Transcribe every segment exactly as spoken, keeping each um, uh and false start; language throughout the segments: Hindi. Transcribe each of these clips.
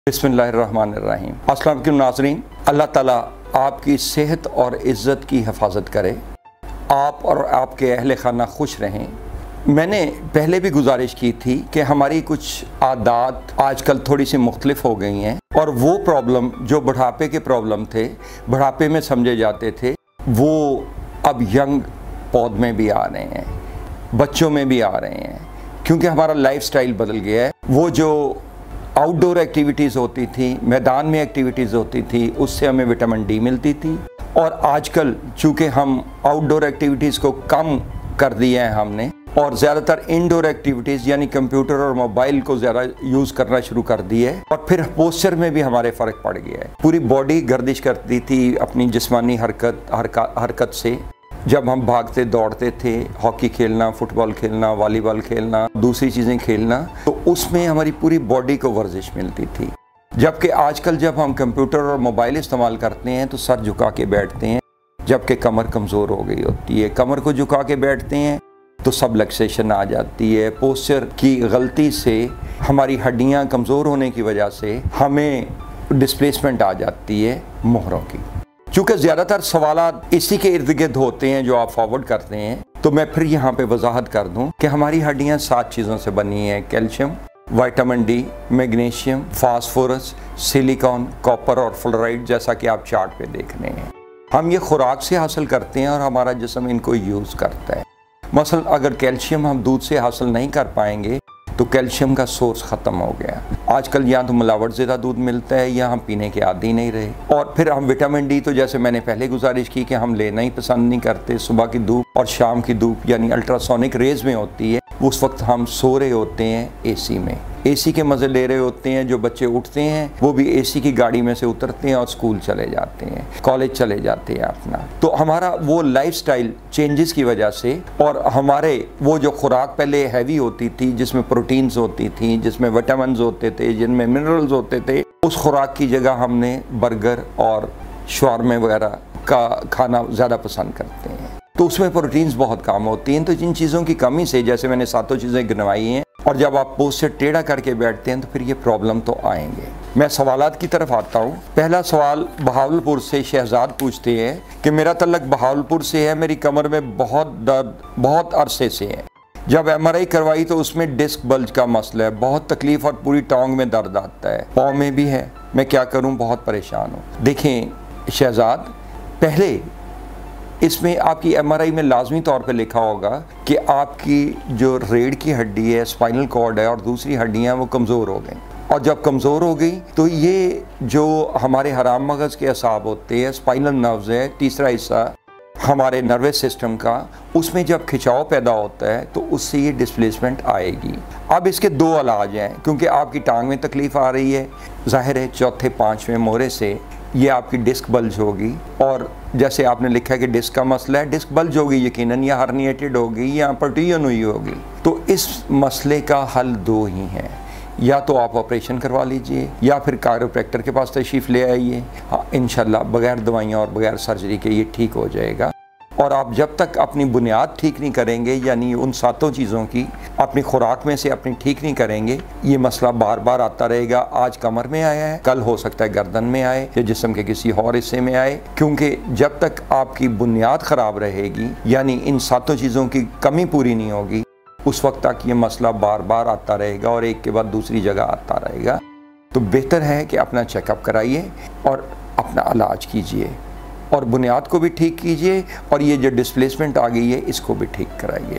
बिस्मिल्लाहिर्रहमानिर्रहीम। अस्सलाम वालेकुम नाज़रीन, अल्लाह ताला आपकी सेहत और इज़्ज़त की हिफाजत करे, आप और आपके अहले खाना खुश रहें। मैंने पहले भी गुजारिश की थी कि हमारी कुछ आदत आजकल थोड़ी सी मुख्तलिफ हो गई हैं और वो प्रॉब्लम जो बुढ़ापे के प्रॉब्लम थे, बुढ़ापे में समझे जाते थे, वो अब यंग पौध में भी आ रहे हैं, बच्चों में भी आ रहे हैं, क्योंकि हमारा लाइफस्टाइल बदल गया है। वो जो आउटडोर एक्टिविटीज़ होती थी, मैदान में एक्टिविटीज़ होती थी, उससे हमें विटामिन डी मिलती थी। और आजकल चूँकि हम आउटडोर एक्टिविटीज़ को कम कर दिया है हमने और ज़्यादातर इंडोर एक्टिविटीज़ यानी कंप्यूटर और मोबाइल को ज़्यादा यूज़ करना शुरू कर दिया है और फिर पोस्चर में भी हमारे फ़र्क पड़ गया है। पूरी बॉडी गर्दिश करती थी अपनी जिस्मानी हरकत हरकत हरकत से। जब हम भागते दौड़ते थे, हॉकी खेलना, फुटबॉल खेलना, वॉलीबॉल खेलना, दूसरी चीज़ें खेलना, तो उसमें हमारी पूरी बॉडी को वर्जिश मिलती थी। जबकि आजकल जब हम कंप्यूटर और मोबाइल इस्तेमाल करते हैं तो सर झुका के बैठते हैं, जबकि कमर कमज़ोर हो गई होती है। कमर को झुका के बैठते हैं तो सब लक्सेशन आ जाती है। पोस्चर की गलती से हमारी हड्डियाँ कमज़ोर होने की वजह से हमें डिस्प्लेसमेंट आ जाती है मोहरों की। चूँकि ज़्यादातर सवालात इसी के इर्द गिर्द होते हैं जो आप फॉरवर्ड करते हैं, तो मैं फिर यहाँ पे वजाहत कर दूँ कि हमारी हड्डियाँ सात चीज़ों से बनी हैं: calcium, vitamin D, magnesium, phosphorus, silicon, copper और फ्लोराइड, जैसा कि आप चार्ट पे देख रहे हैं। हम ये खुराक से हासिल करते हैं और हमारा जिस्म इनको यूज़ करता है। मसलन अगर कैल्शियम हम दूध से हासिल नहीं कर पाएंगे तो कैल्शियम का सोर्स ख़त्म हो गया। आजकल या तो मिलावट ज़्यादा दूध मिलता है या हम पीने के आदी नहीं रहे। और फिर हम विटामिन डी, तो जैसे मैंने पहले गुजारिश की कि हम लेना ही पसंद नहीं करते। सुबह की धूप और शाम की धूप यानी अल्ट्रासोनिक रेज में होती है, उस वक्त हम सो रहे होते हैं एसी में, एसी के मज़े ले रहे होते हैं। जो बच्चे उठते हैं वो भी एसी की गाड़ी में से उतरते हैं और स्कूल चले जाते हैं, कॉलेज चले जाते हैं अपना। तो हमारा वो लाइफस्टाइल चेंजेस की वजह से और हमारे वो जो खुराक पहले हैवी होती थी, जिसमें प्रोटीन्स होती थी, जिसमें विटामिन्स होते थे, जिनमें मिनरल्स होते थे, उस खुराक की जगह हमने बर्गर और शवारमे वगैरह का खाना ज़्यादा पसंद करते हैं। तो उसमें प्रोटीन्स बहुत कम होती हैं। तो जिन चीज़ों की कमी से, जैसे मैंने सातों चीज़ें गिनवाई हैं, और जब आप पोस्चर टेढ़ा करके बैठते हैं तो फिर ये प्रॉब्लम तो आएंगे। मैं सवालात की तरफ आता हूँ। पहला सवाल बहावलपुर से शहजाद पूछते हैं कि मेरा तल्लक बहावलपुर से है, मेरी कमर में बहुत दर्द बहुत अरसे से है। जब एम आर आई करवाई तो उसमें डिस्क बल्ज का मसला है, बहुत तकलीफ और पूरी टांग में दर्द आता है, पाँव में भी है, मैं क्या करूँ, बहुत परेशान हूँ। देखें शहजाद, पहले इसमें आपकी एम आर आई में लाजमी तौर पे लिखा होगा कि आपकी जो रीढ़ की हड्डी है, स्पाइनल कॉर्ड है और दूसरी हड्डियाँ वो कमज़ोर हो गई। और जब कमज़ोर हो गई तो ये जो हमारे हराम मगज़ के असाब होते हैं, स्पाइनल नर्व्स है, तीसरा हिस्सा हमारे नर्वस सिस्टम का, उसमें जब खिंचाव पैदा होता है तो उससे ये डिस्प्लेसमेंट आएगी। अब इसके दो इलाज हैं, क्योंकि आपकी टांग में तकलीफ़ आ रही है, जाहिर है चौथे पाँचवें मोहरे से ये आपकी डिस्क बल्ज होगी। और जैसे आपने लिखा है कि डिस्क का मसला है, डिस्क बल्ज होगी यकीनन, या हर्निएटेड होगी या प्रोट्रूजन हुई होगी। तो इस मसले का हल दो ही हैं, या तो आप ऑपरेशन करवा लीजिए या फिर कायरोप्रैक्टर के पास तशरीफ़ ले आइए। हाँ, इंशाल्लाह बग़ैर दवाइयाँ और बग़ैर सर्जरी के ये ठीक हो जाएगा। और आप जब तक अपनी बुनियाद ठीक नहीं करेंगे, यानी उन सातों चीज़ों की अपनी खुराक में से अपनी ठीक नहीं करेंगे, ये मसला बार बार आता रहेगा। आज कमर में आया है, कल हो सकता है गर्दन में आए या जिस्म के किसी और हिस्से में आए, क्योंकि जब तक आपकी बुनियाद ख़राब रहेगी, यानी इन सातों चीज़ों की कमी पूरी नहीं होगी, उस वक्त तक ये मसला बार बार आता रहेगा और एक के बाद दूसरी जगह आता रहेगा। तो बेहतर है कि अपना चेकअप कराइए और अपना इलाज कीजिए और बुनियाद को भी ठीक कीजिए और ये जो डिस्प्लेसमेंट आ गई है इसको भी ठीक कराइए।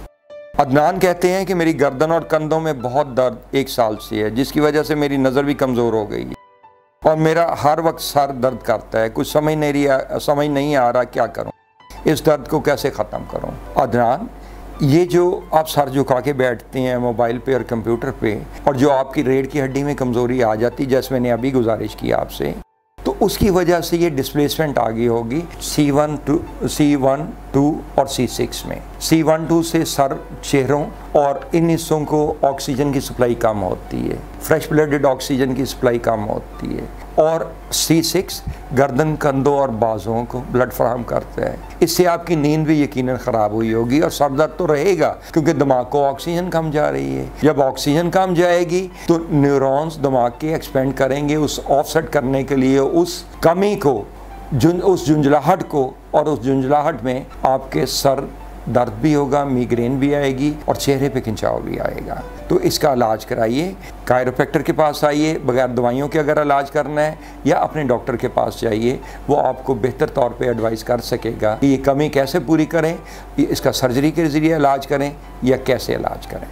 अदनान कहते हैं कि मेरी गर्दन और कंधों में बहुत दर्द एक साल से है, जिसकी वजह से मेरी नज़र भी कमज़ोर हो गई है और मेरा हर वक्त सर दर्द करता है। कुछ समझ नहीं समझ नहीं आ रहा क्या करूं, इस दर्द को कैसे ख़त्म करूं। अदनान, ये जो आप सर झुका के बैठते हैं मोबाइल पे और कंप्यूटर पे, और जो आपकी रीढ़ की हड्डी में कमज़ोरी आ जाती, जैसे मैंने अभी गुजारिश की आपसे, तो उसकी वजह से ये डिस्प्लेसमेंट आ गई होगी C one two C one two और सी सिक्स में। सी वन टू से सर, चेहरों और इन हिस्सों को ऑक्सीजन की सप्लाई कम होती है, फ्रेश ब्लडेड ऑक्सीजन की सप्लाई कम होती है। और सी सिक्स गर्दन, कंधों और बाजुओं को ब्लड फराहम करता है। इससे आपकी नींद भी यकीनन ख़राब हुई होगी और सर दर्द तो रहेगा क्योंकि दिमाग को ऑक्सीजन कम जा रही है। जब ऑक्सीजन कम जाएगी तो न्यूरॉन्स दिमाग के एक्सपेंड करेंगे उस ऑफसेट करने के लिए, उस कमी को, जुन उस झुंझलाहट को, और उस झुंझलाहट में आपके सर दर्द भी होगा, मिग्रेन भी आएगी और चेहरे पे खिंचाव भी आएगा। तो इसका इलाज कराइए, कायरोप्रैक्टर के पास आइए। बगैर दवाइयों के अगर इलाज करना है या अपने डॉक्टर के पास जाइए, वो आपको बेहतर तौर पे एडवाइस कर सकेगा कि ये कमी कैसे पूरी करें, इसका सर्जरी के ज़रिए इलाज करें या कैसे इलाज करें।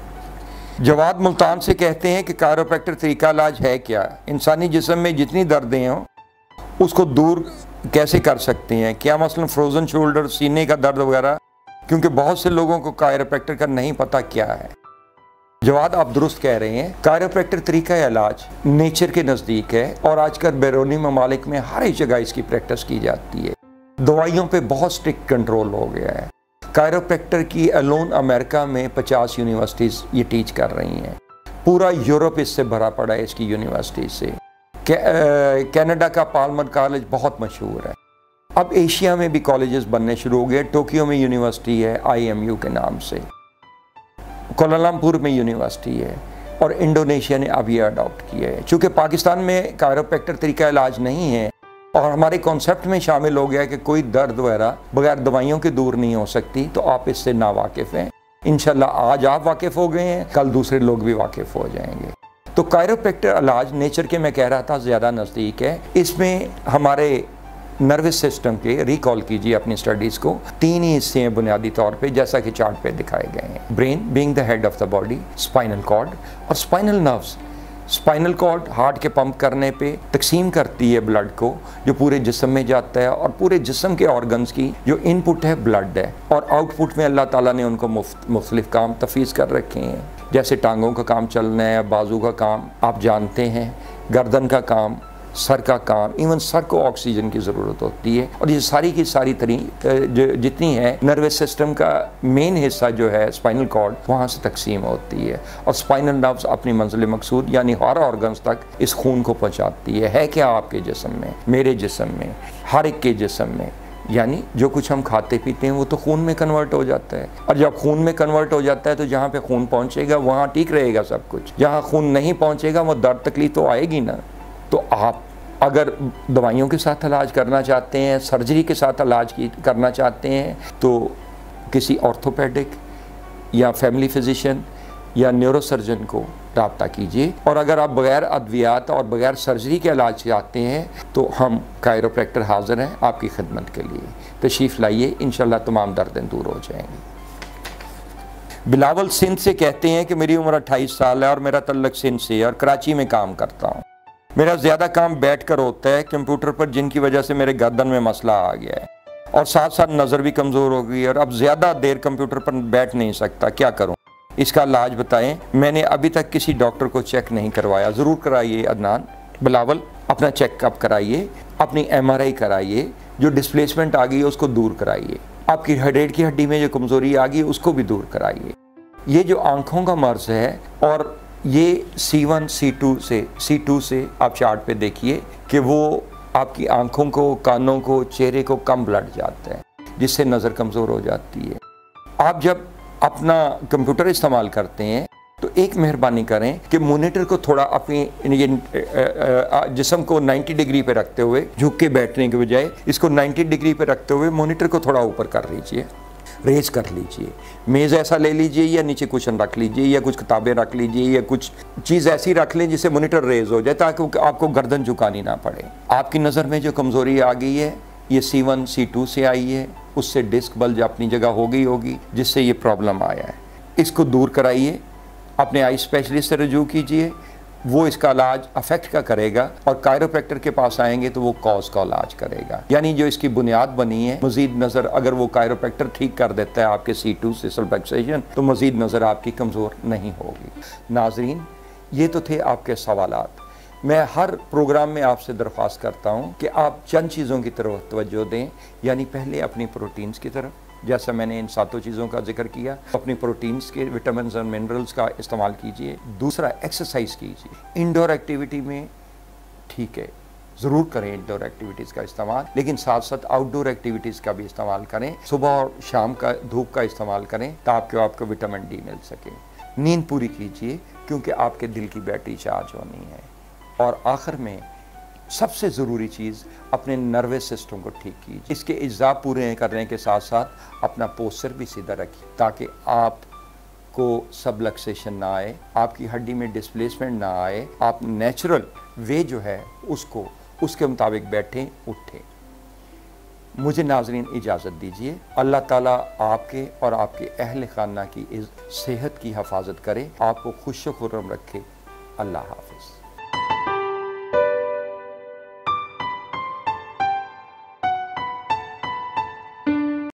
जवाद मुल्तान से कहते हैं कि कायरोप्रैक्टर तरीका इलाज है क्या, इंसानी जिस्म में जितनी दर्दें हों उसको दूर कैसे कर सकते हैं, क्या मसलन फ्रोज़न शोल्डर, सीने का दर्द वगैरह, क्योंकि बहुत से लोगों को कायरोप्रैक्टर का नहीं पता क्या है। जवाद, आप दुरुस्त कह रहे हैं, कायरोप्रैक्टर तरीका इलाज नेचर के नज़दीक है और आजकल बैरूनी ममालिक में हर एक जगह इसकी प्रैक्टिस की जाती है। दवाइयों पे बहुत स्ट्रिक्ट कंट्रोल हो गया है। कायरोप्रैक्टर की अलोन अमेरिका में पचास यूनिवर्सिटीज़ ये टीच कर रही हैं। पूरा यूरोप इससे भरा पड़ा है इसकी यूनिवर्सिटी से। कनाडा का पाल्मर कॉलेज बहुत मशहूर है। अब एशिया में भी कॉलेजेस बनने शुरू हो गए। टोक्यो में यूनिवर्सिटी है आई एम यू के नाम से, कोलालमपुर में यूनिवर्सिटी है और इंडोनेशिया ने अब ये अडॉप्ट किया है। चूँकि पाकिस्तान में कायरोप्रैक्टर तरीका इलाज नहीं है और हमारे कॉन्सेप्ट में शामिल हो गया कि कोई दर्द वगैरह बगैर दवाइयों के दूर नहीं हो सकती, तो आप इससे नावाकिफ़ हैं। इंशाल्लाह आज आप वाकिफ़ हो गए हैं, कल दूसरे लोग भी वाकिफ़ हो जाएंगे। तो कायरोप्रैक्टर इलाज नेचर के, मैं कह रहा था, ज़्यादा नज़दीक है। इसमें हमारे नर्वस सिस्टम के, रिकॉल कीजिए अपनी स्टडीज़ को, तीन ही हिस्से हैं बुनियादी तौर पे, जैसा कि चार्ट पे दिखाए गए हैं। Brain being the head of the body, spinal cord और spinal nerves. Spinal cord heart के पंप करने पे तकसीम करती है ब्लड को, जो पूरे जिस्म में जाता है, और पूरे जिस्म के ऑर्गन्स की जो इनपुट है ब्लड है, और आउटपुट में अल्लाह ताला ने उनको मुख्तलिफ काम तफवीज़ कर रखे हैं। जैसे टांगों का काम चलना है, बाजू का काम आप जानते हैं, गर्दन का काम, सर का काम, इवन सर को ऑक्सीजन की ज़रूरत होती है। और ये सारी की सारी तरी जो जितनी है नर्वस सिस्टम का मेन हिस्सा जो है स्पाइनल कॉर्ड, वहाँ से तकसीम होती है। और स्पाइनल नर्व्स अपनी मंजिल मकसूद यानी हर ऑर्गन्स तक इस खून को पहुँचाती है। है क्या आपके जिस्म में, मेरे जिस्म में, हर एक के जिस्म में, यानी जो कुछ हम खाते पीते हैं वो तो खून में कन्वर्ट हो जाता है। और जब खून में कन्वर्ट हो जाता है तो जहाँ पे खून पहुँचेगा वहाँ ठीक रहेगा सब कुछ। जहाँ खून नहीं पहुँचेगा वो दर्द तकलीफ तो आएगी ना। तो आप अगर दवाइयों के साथ इलाज करना चाहते हैं, सर्जरी के साथ इलाज की करना चाहते हैं, तो किसी ऑर्थोपेडिक या फैमिली फिजिशियन या न्यूरोसर्जन को रब्ता कीजिए। और अगर आप बग़ैर अद्वियात और बग़ैर सर्जरी के इलाज चाहते हैं तो हम कायरोप्रैक्टर हाज़िर हैं आपकी खिदमत के लिए। तशरीफ़ लाइए, इंशाल्लाह तमाम दर्दें दूर हो जाएंगी। बिलावल सिंध से कहते हैं कि मेरी उम्र अट्ठाईस साल है और मेरा तल्लक सिंध से है और कराची में काम करता हूँ। मेरा ज़्यादा काम बैठ कर होता है कंप्यूटर पर, जिनकी वजह से मेरे गर्दन में मसला आ गया है और साथ साथ नज़र भी कमज़ोर हो गई है और अब ज़्यादा देर कंप्यूटर पर बैठ नहीं सकता, क्या करूं? इसका इलाज बताएं। मैंने अभी तक किसी डॉक्टर को चेक नहीं करवाया। ज़रूर कराइए अदनान बिलावल, अपना चेकअप कराइए, अपनी एम आर आई कराइए, जो डिस्प्लेसमेंट आ गई है उसको दूर कराइए, आपकी रीढ़ की हड्डी में जो कमज़ोरी आ गई है उसको भी दूर कराइए। ये जो आँखों का मर्ज़ है, और ये सी वन सी टू से सी टू से आप चार्ट पे देखिए कि वो आपकी आंखों को, कानों को, चेहरे को कम ब्लड जाता है, जिससे नज़र कमज़ोर हो जाती है। आप जब अपना कंप्यूटर इस्तेमाल करते हैं तो एक मेहरबानी करें कि मॉनिटर को थोड़ा अपनी जिस्म को नब्बे डिग्री पे रखते हुए, झुक के बैठने के बजाय इसको नब्बे डिग्री पे रखते हुए मॉनिटर को थोड़ा ऊपर कर लीजिए, रेज कर लीजिए। मेज़ ऐसा ले लीजिए या नीचे कुशन रख लीजिए या कुछ किताबें रख लीजिए या कुछ चीज़ ऐसी रख लें जिससे मॉनिटर रेज हो जाए, ताकि आपको गर्दन झुकानी ना पड़े। आपकी नज़र में जो कमज़ोरी आ गई है ये सी वन सी टू से आई है, उससे डिस्क बल्ज अपनी जगह हो गई होगी जिससे ये प्रॉब्लम आया है। इसको दूर कराइए, अपने आई स्पेशलिस्ट से रजू कीजिए, वो इसका इलाज अफेक्ट का करेगा और कायरोप्रैक्टर के पास आएंगे तो वो कॉज का इलाज करेगा। यानी जो इसकी बुनियाद बनी है, मजीद नज़र अगर वो कायरोप्रैक्टर ठीक कर देता है आपके सी टू से सल्फेक्सेशन, तो मजीद नज़र आपकी कमज़ोर नहीं होगी। नाजरीन, ये तो थे आपके सवालात। मैं हर प्रोग्राम में आपसे दरख्वास्त करता हूँ कि आप चंद चीज़ों की तरफ तवज्जो दें। यानी पहले अपनी प्रोटीन्स की तरफ, जैसा मैंने इन सातों चीज़ों का जिक्र किया, अपनी प्रोटीन्स के, विटामिन और मिनरल्स का इस्तेमाल कीजिए। दूसरा, एक्सरसाइज कीजिए। इंडोर एक्टिविटी में ठीक है, ज़रूर करें इंडोर एक्टिविटीज़ का इस्तेमाल, लेकिन साथ साथ आउटडोर एक्टिविटीज़ का भी इस्तेमाल करें। सुबह और शाम का धूप का इस्तेमाल करें ताकि आपको विटामिन डी मिल सके। नींद पूरी कीजिए क्योंकि आपके दिल की बैटरी चार्ज होनी है। और आखिर में सबसे ज़रूरी चीज़, अपने नर्वस सिस्टम को ठीक कीजिए। इसके अज्जा पूरे करने के साथ साथ अपना पोस्चर भी सीधा रखिए ताकि आप को सबलक्सेशन ना आए, आपकी हड्डी में डिस्प्लेसमेंट ना आए, आप नेचुरल वे जो है उसको उसके मुताबिक बैठें उठें। मुझे नाज़रीन इजाज़त दीजिए। अल्लाह ताला आपके और आपके अहल खाना की सेहत की हिफाजत करे, आपको खुश खुर्रम रखे। अल्लाह हाफ़िज़।